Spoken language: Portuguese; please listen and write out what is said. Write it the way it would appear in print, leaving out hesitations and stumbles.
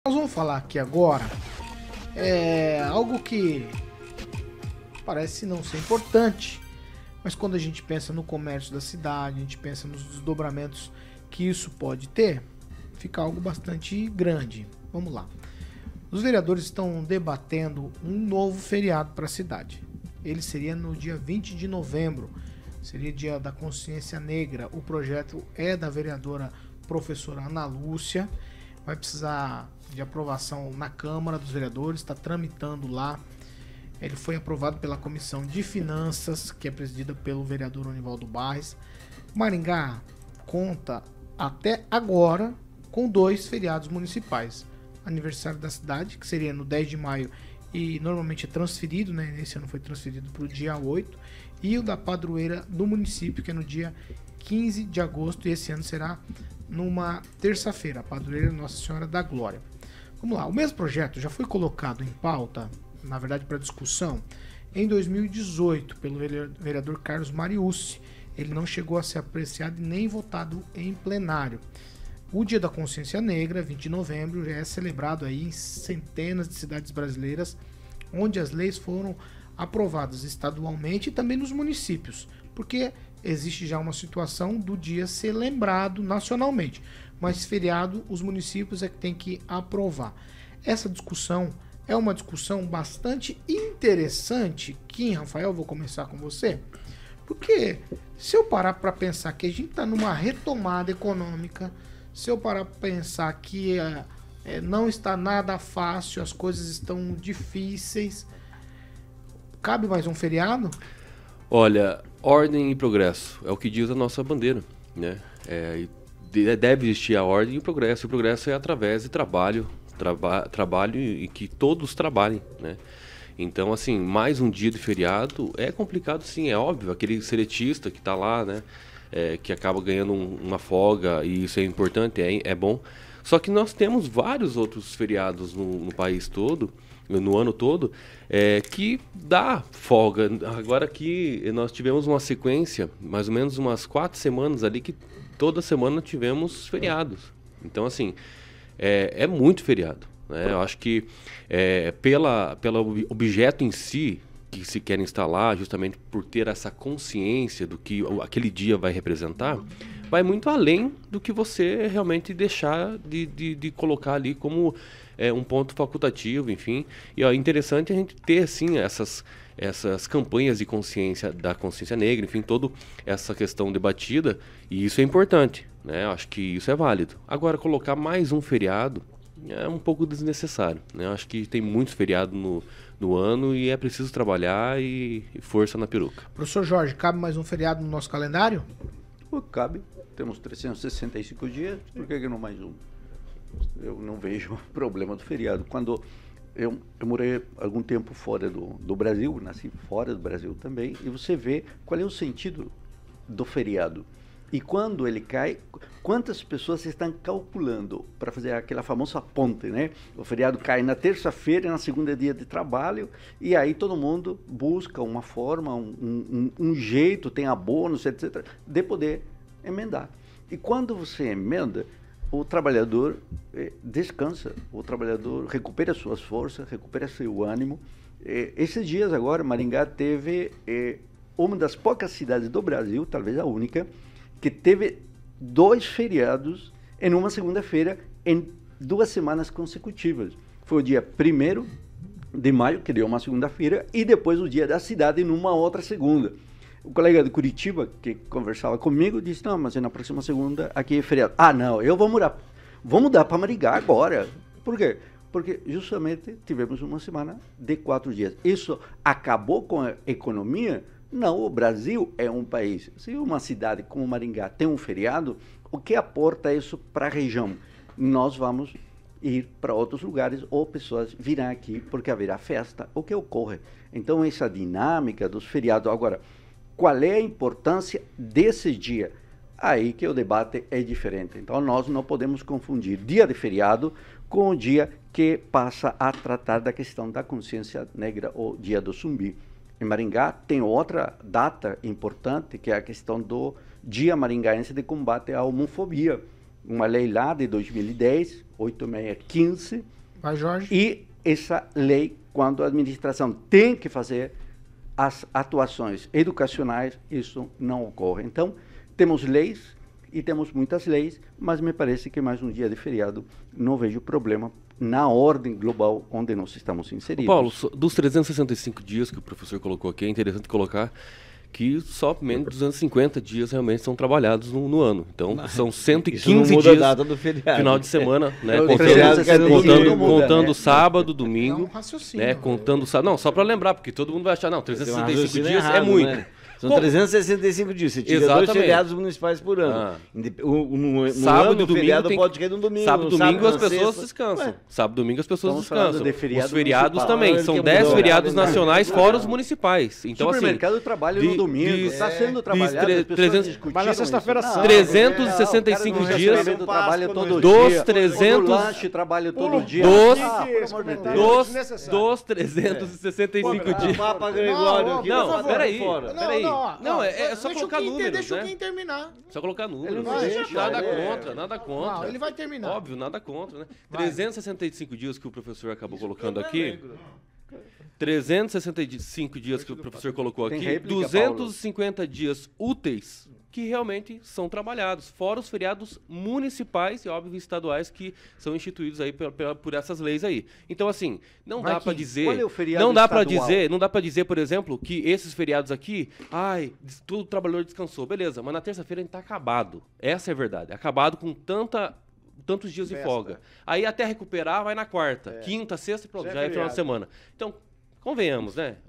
Nós vamos falar aqui agora algo que parece não ser importante, mas quando a gente pensa no comércio da cidade, a gente pensa nos desdobramentos que isso pode ter, fica algo bastante grande. Vamos lá. Os vereadores estão debatendo um novo feriado para a cidade. Ele seria no dia 20 de novembro, seria dia da Consciência Negra. O projeto é da vereadora professora Ana Lúcia, vai precisar de aprovação na Câmara dos Vereadores, está tramitando lá. Ele foi aprovado pela Comissão de Finanças, que é presidida pelo vereador Onivaldo Barres. Maringá conta até agora com 2 feriados municipais. Aniversário da cidade, que seria no 10 de maio e normalmente é transferido, né? Esse ano foi transferido para o dia 8. E o da padroeira do município, que é no dia 15 de agosto, e esse ano será numa terça-feira, a padroeira Nossa Senhora da Glória. Vamos lá, o mesmo projeto já foi colocado em pauta, na verdade para discussão, em 2018 pelo vereador Carlos Mariucci. Ele não chegou a ser apreciado e nem votado em plenário. O Dia da Consciência Negra, 20 de novembro, já é celebrado aí em centenas de cidades brasileiras, onde as leis foram aprovadas estadualmente e também nos municípios, porque existe já uma situação do dia ser lembrado nacionalmente, mas feriado os municípios é que tem que aprovar. Essa discussão é uma discussão bastante interessante. Kim, Rafael, vou começar com você, porque se eu parar para pensar que a gente está numa retomada econômica, se eu parar para pensar que não está nada fácil, as coisas estão difíceis, cabe mais um feriado? Olha, ordem e progresso é o que diz a nossa bandeira, né? Deve existir a ordem e o progresso. O progresso é através de trabalho e que todos trabalhem, né? Então, assim, mais um dia de feriado é complicado, sim, é óbvio. Aquele seletista que está lá, né? Que acaba ganhando uma folga, e isso é importante, é bom. Só que nós temos vários outros feriados no país todo, no ano todo, que dá folga. Agora aqui nós tivemos uma sequência, mais ou menos umas 4 semanas ali, que toda semana tivemos feriados. Então, assim, é muito feriado, né? Eu acho que pelo objeto em si, que se quer instalar, justamente por ter essa consciência do que aquele dia vai representar, vai muito além do que você realmente deixar de colocar ali como um ponto facultativo, enfim. E é interessante a gente ter, assim, essas campanhas de consciência, da consciência negra, enfim, toda essa questão debatida, e isso é importante, né? Acho que isso é válido. Agora, colocar mais um feriado é um pouco desnecessário, né? Acho que tem muitos feriados no ano e é preciso trabalhar e força na peruca. Professor Jorge, cabe mais um feriado no nosso calendário? Cabe. Temos 365 dias, por que não mais um? Eu não vejo problema do feriado. Quando eu morei algum tempo fora do Brasil, nasci fora do Brasil também, e você vê qual é o sentido do feriado. E quando ele cai, quantas pessoas estão calculando para fazer aquela famosa ponte, né? O feriado cai na terça-feira, na segunda dia de trabalho, e aí todo mundo busca uma forma, um jeito, tem abonos, etc., de poder emendar. E quando você emenda, o trabalhador descansa, o trabalhador recupera suas forças, recupera seu ânimo. Esses dias agora, Maringá teve uma das poucas cidades do Brasil, talvez a única, que teve 2 feriados em uma segunda-feira, em 2 semanas consecutivas. Foi o dia 1º de maio, que deu uma segunda-feira, e depois o dia da cidade, numa outra segunda. O colega de Curitiba, que conversava comigo, disse, não, mas na próxima segunda aqui é feriado. Ah, não, eu vou mudar para Maringá agora. Por quê? Porque justamente tivemos uma semana de 4 dias. Isso acabou com a economia? Não, o Brasil é um país. Se uma cidade como Maringá tem um feriado, o que aporta isso para a região? Nós vamos ir para outros lugares ou pessoas virão aqui porque haverá festa. O que ocorre? Então, essa dinâmica dos feriados. Agora, qual é a importância desse dia? Aí que o debate é diferente. Então, nós não podemos confundir dia de feriado com o dia que passa a tratar da questão da consciência negra, ou dia do zumbi. Em Maringá tem outra data importante, que é a questão do Dia Maringaense de Combate à Homofobia, uma lei lá de 2010, 8615, Vai, Jorge. e essa lei, quando a administração tem que fazer as atuações educacionais, isso não ocorre. Então, temos leis e temos muitas leis, mas me parece que mais um dia de feriado não vejo problema na ordem global onde nós estamos inseridos. Paulo, dos 365 dias que o professor colocou aqui, é interessante colocar que só menos de 250 dias realmente são trabalhados no ano. Então, são 115 muda a dias, data do feriado. final de semana, né? O feriado que não muda, contando né? sábado, É domingo, um raciocínio. né? Contando sábado. Não, só para lembrar, porque todo mundo vai achar, não, 365 raciocínio dias errado, é muito. né? São Como? 365 dias. Você tira Exatamente. 2 feriados municipais por ano. Ah. No Sábado ano, e domingo feriado tem- pode cair no domingo. Sábado e no domingo as na pessoas sexta. descansam. Ué, Sábado e domingo as pessoas Estamos falando descansam. de feriado Os feriados municipal. também. Ele São quer 10 mudar o feriados horário, né? nacionais fora os municipais. Então, assim, Supermercado trabalha de- no domingo, de- está sendo de trabalhado, as pessoas 300 discutiram Vai na sexta-feira isso. santa. 365 o cara no dias, restaurante trabalha todo dos dia, 300 o lanche trabalha todo dia. dos- Pelo amor de Deus. dos 365 dias. O Papa Gregório aqui. Não, por favor, peraí. fora. Peraí. ó, Não, ó, é só deixa colocar o Kim números, Deixa né? o Kim terminar. Só colocar números. Ele não deixa, Nada ele contra, nada contra. Não, ele vai terminar. Óbvio, nada contra, né? Vai. 365 dias que o professor acabou colocando aqui. 365 dias que o professor colocou Tem aqui, réplica, 250 dias úteis que realmente são trabalhados, fora os feriados municipais e, óbvio, estaduais que são instituídos aí por essas leis aí. Então, assim, não Vai dá que- para dizer, qual é o feriado não dá para estadual? dizer, não dá para dizer, por exemplo, que esses feriados aqui, todo trabalhador descansou, beleza, mas na terça-feira a gente tá acabado. Essa é a verdade, acabado com tantos dias de folga. Aí até recuperar vai na quarta, quinta, sexta, pronto, já é final de semana. Então, convenhamos, né?